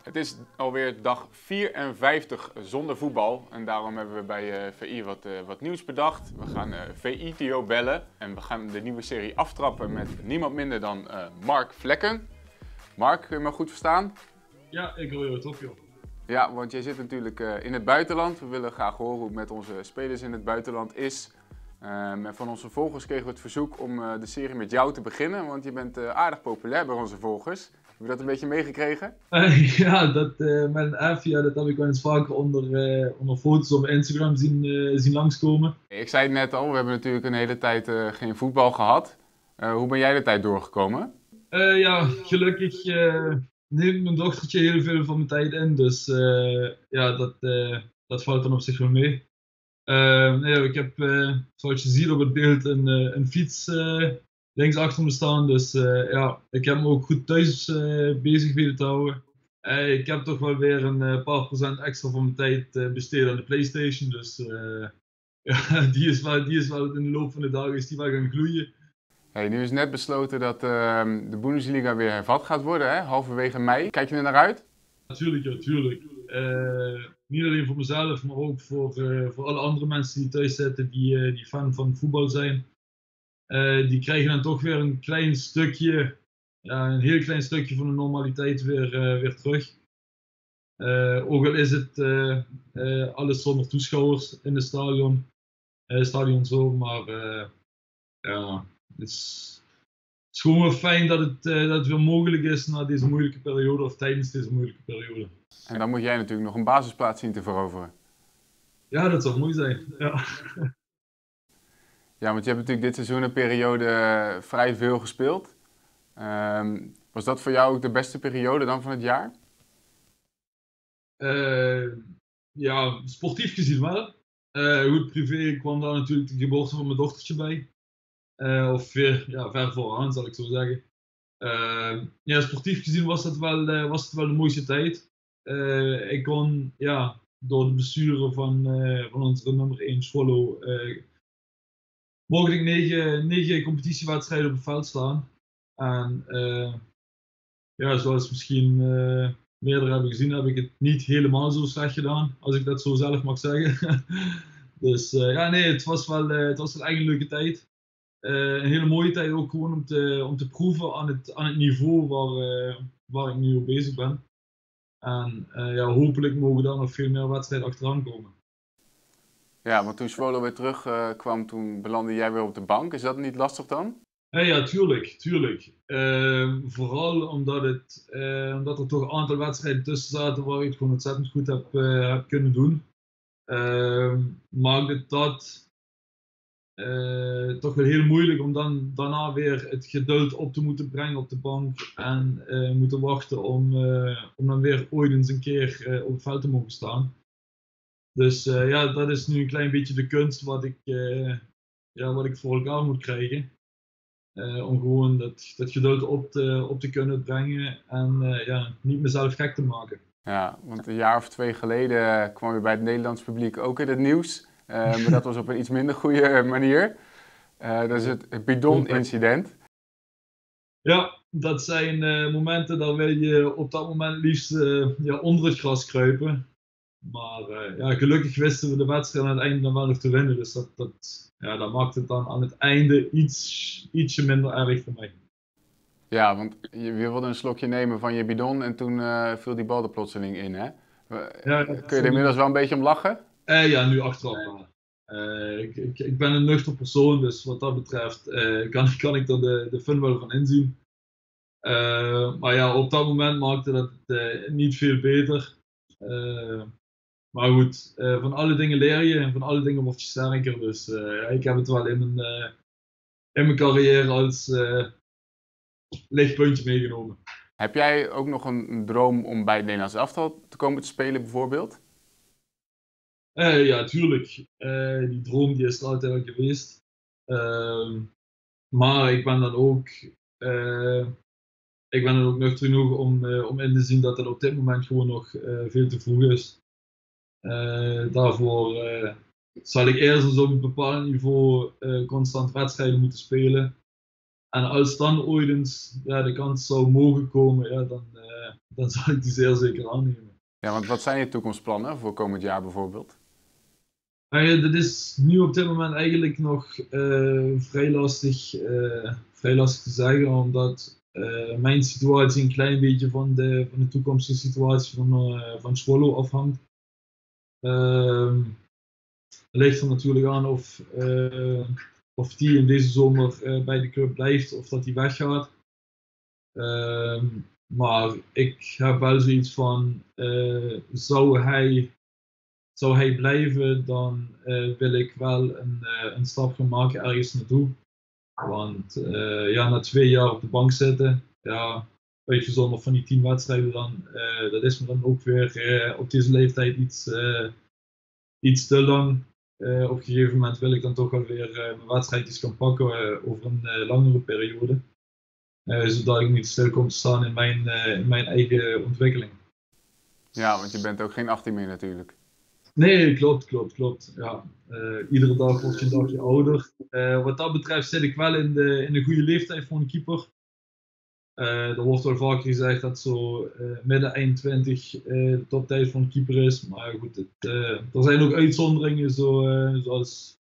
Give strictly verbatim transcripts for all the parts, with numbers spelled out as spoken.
Het is alweer dag vierenvijftig zonder voetbal en daarom hebben we bij uh, V I wat, uh, wat nieuws bedacht. We gaan uh, V I-Tio bellen en we gaan de nieuwe serie aftrappen met niemand minder dan uh, Mark Vlekken. Mark, kun je me goed verstaan? Ja, ik hoor je top joh. Ja, want jij zit natuurlijk uh, in het buitenland. We willen graag horen hoe het met onze spelers in het buitenland is. Um, en van onze volgers kregen we het verzoek om uh, de serie met jou te beginnen, want je bent uh, aardig populair bij onze volgers. Heb je dat een beetje meegekregen? Uh, ja, dat, uh, met een F, ja, dat heb ik wel eens vaker onder, uh, onder foto's op Instagram zien, uh, zien langskomen. Ik zei het net al, we hebben natuurlijk een hele tijd uh, geen voetbal gehad. Uh, hoe ben jij de tijd doorgekomen? Uh, ja, gelukkig uh, neemt mijn dochtertje heel veel van mijn tijd in, dus uh, ja, dat, uh, dat valt dan op zich wel mee. Uh, nee, ik heb, uh, zoals je ziet op het beeld, een, uh, een fiets uh, links achter me staan. Dus uh, ja, ik heb me ook goed thuis uh, bezig weten te houden. Uh, ik heb toch wel weer een uh, paar procent extra van mijn tijd uh, besteed aan de PlayStation. Dus uh, ja, die is wel, die is wel in de loop van de dagen is die wel gaan gloeien. Hey, nu is net besloten dat uh, de Bundesliga weer hervat gaat worden, hè? Halverwege mei. Kijk je er naar uit? Natuurlijk, ja, tuurlijk. Uh, niet alleen voor mezelf, maar ook voor, uh, voor alle andere mensen die thuis zitten die, uh, die fan van voetbal zijn. Uh, die krijgen dan toch weer een klein stukje, ja, een heel klein stukje van de normaliteit weer, uh, weer terug. Uh, ook al is het uh, uh, alles zonder toeschouwers in het stadion, uh, stadion zo, maar uh, ja, het is, het is gewoon wel fijn dat het, uh, dat het weer mogelijk is na deze moeilijke periode of tijdens deze moeilijke periode. En dan moet jij natuurlijk nog een basisplaats zien te veroveren. Ja, dat zou mooi zijn. Ja. Ja, want je hebt natuurlijk dit seizoen een periode uh, vrij veel gespeeld. Um, was dat voor jou ook de beste periode dan van het jaar? Uh, ja, sportief gezien wel. Uh, goed, privé kwam daar natuurlijk de geboorte van mijn dochtertje bij. Uh, of ver, ja, ver vooraan, zal ik zo zeggen. Uh, ja, sportief gezien was het wel, uh, was het wel de mooiste tijd. Uh, ik kon, ja, door de besturen van, uh, van onze nummer één Swallow, uh, mogelijk negen, negen competitiewedstrijden op het veld staan. En uh, ja, zoals misschien uh, meerdere hebben gezien, heb ik het niet helemaal zo slecht gedaan, als ik dat zo zelf mag zeggen. Dus uh, ja, nee, het was wel, uh, het was wel echt een leuke tijd. Uh, een hele mooie tijd ook gewoon om te, om te proeven aan het, aan het niveau waar, uh, waar ik nu op bezig ben. En uh, ja, hopelijk mogen daar nog veel meer wedstrijden achteraan komen. Ja, want toen Swallow weer terug uh, kwam, toen belandde jij weer op de bank. Is dat niet lastig dan? Hey, ja, tuurlijk, tuurlijk. Uh, vooral omdat, het, uh, omdat er toch een aantal wedstrijden tussen zaten waar ik het gewoon ontzettend goed heb, uh, heb kunnen doen. Uh, maakt het dat uh, toch wel heel moeilijk om dan daarna weer het geduld op te moeten brengen op de bank. En uh, moeten wachten om, uh, om dan weer ooit eens een keer uh, op het veld te mogen staan. Dus uh, ja, dat is nu een klein beetje de kunst wat ik, uh, ja, wat ik voor elkaar moet krijgen. Uh, om gewoon dat, dat geduld op te, op te kunnen brengen en uh, ja, niet mezelf gek te maken. Ja, want een jaar of twee geleden kwam je bij het Nederlands publiek ook in het nieuws. Uh, maar dat was op een iets minder goede manier. Uh, dat is het, het bidon-incident. Ja, dat zijn uh, momenten, daar wil je op dat moment liefst uh, ja, onder het gras kruipen. Maar uh, ja, gelukkig wisten we de wedstrijd aan het einde dan wel nog te winnen. Dus dat, dat, ja, dat maakt het dan aan het einde iets, ietsje minder erg voor mij. Ja, want je wilde een slokje nemen van je bidon en toen uh, viel die bal er plotseling in, hè? Ja, kun je er inmiddels wel een beetje om lachen? Uh, ja, nu achteraf wel. Uh, ik, ik, ik ben een nuchter persoon, dus wat dat betreft uh, kan, kan ik er de, de fun wel van inzien. Uh, maar ja, op dat moment maakte dat het uh, niet veel beter. Uh, Maar goed, uh, van alle dingen leer je en van alle dingen word je sterker. Dus uh, ik heb het wel in mijn, uh, in mijn carrière als uh, lichtpuntje meegenomen. Heb jij ook nog een, een droom om bij het Nederlands elftal te komen te spelen bijvoorbeeld? Uh, ja, tuurlijk. Uh, die droom die is er altijd al geweest. Uh, maar ik ben dan ook, uh, ik ben dan ook nuchter genoeg om, uh, om in te zien dat het op dit moment gewoon nog uh, veel te vroeg is. Uh, daarvoor uh, zal ik eerst eens op een bepaald niveau uh, constant wedstrijden moeten spelen. En als dan ooit eens ja, de kans zou mogen komen, ja, dan, uh, dan zal ik die zeer zeker aannemen. Ja, want wat zijn je toekomstplannen voor komend jaar bijvoorbeeld? Uh, dat is nu op dit moment eigenlijk nog uh, vrij, lastig, uh, vrij lastig te zeggen, omdat uh, mijn situatie een klein beetje van de, van de toekomstige situatie van, uh, van Zwolle afhangt. Uh, het ligt er natuurlijk aan of, uh, of die in deze zomer uh, bij de club blijft of dat hij weggaat. Uh, maar ik heb wel zoiets van, uh, zou hij... Zou hij blijven, dan uh, wil ik wel een, uh, een stap gaan maken ergens naartoe. Want uh, ja, na twee jaar op de bank zitten, ja, uitgezonderd van die tien wedstrijden, dan, uh, dat is me dan ook weer uh, op deze leeftijd iets, uh, iets te lang. Uh, op een gegeven moment wil ik dan toch wel weer uh, mijn wedstrijdjes gaan pakken uh, over een uh, langere periode. Uh, zodat ik niet stil kom te staan in mijn, uh, in mijn eigen ontwikkeling. Ja, want je bent ook geen achttien meer natuurlijk. Nee, klopt, klopt, klopt. Ja. Uh, iedere dag word je een dagje ouder. Uh, wat dat betreft zit ik wel in de, in de goede leeftijd voor een keeper. Uh, er wordt wel vaker gezegd dat zo uh, midden eind twintig uh, de toptijd van een keeper is. Maar goed, het, uh, er zijn ook uitzonderingen zo, uh, zoals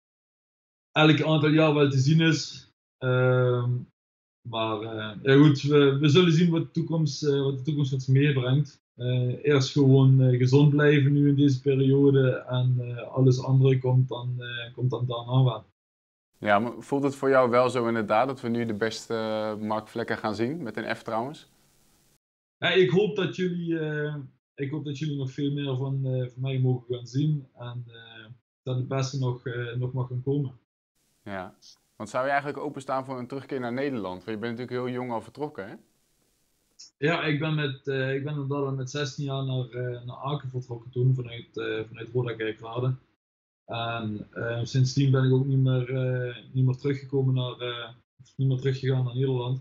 elk aantal jaar wel te zien is. Uh, maar uh, ja goed, we, we zullen zien wat de toekomst, uh, wat de toekomst ons meebrengt. Uh, eerst gewoon uh, gezond blijven nu in deze periode en uh, alles andere komt dan, uh, komt dan daarna wel. Ja, maar voelt het voor jou wel zo inderdaad dat we nu de beste uh, Mark Vlekken gaan zien, met een F trouwens? Ja, ik, hoop dat jullie, uh, ik hoop dat jullie nog veel meer van, uh, van mij mogen gaan zien en uh, dat het beste nog, uh, nog mag gaan komen. Ja, want zou je eigenlijk openstaan voor een terugkeer naar Nederland? Want je bent natuurlijk heel jong al vertrokken, hè? Ja, ik ben, met, uh, ik ben inderdaad met zestien jaar naar, uh, naar Aken vertrokken toen, vanuit, uh, vanuit Roda Kerkrade. En uh, sindsdien ben ik ook niet meer, uh, niet meer teruggekomen naar, uh, niet meer teruggegaan naar Nederland.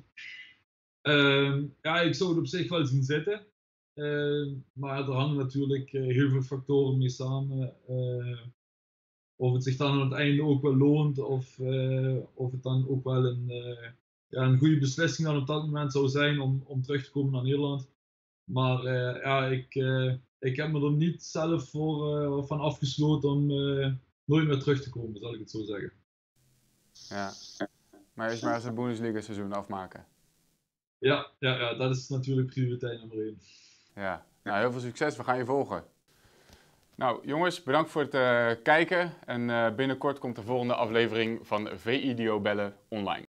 Uh, ja, ik zou het op zich wel zien zitten. Uh, maar er hangen natuurlijk uh, heel veel factoren mee samen. Uh, of het zich dan aan het einde ook wel loont, of, uh, of het dan ook wel een, uh, ja, een goede beslissing dan op dat moment zou zijn om, om terug te komen naar Nederland. Maar uh, ja, ik, uh, ik heb me er niet zelf voor, uh, van afgesloten om uh, nooit meer terug te komen, zal ik het zo zeggen. Ja, maar eerst maar eens het Bundesliga seizoen afmaken. Ja, ja, ja, dat is natuurlijk prioriteit nummer één. Ja, nou heel veel succes, we gaan je volgen. Nou jongens, bedankt voor het uh, kijken en uh, binnenkort komt de volgende aflevering van V I Dio Bellen online.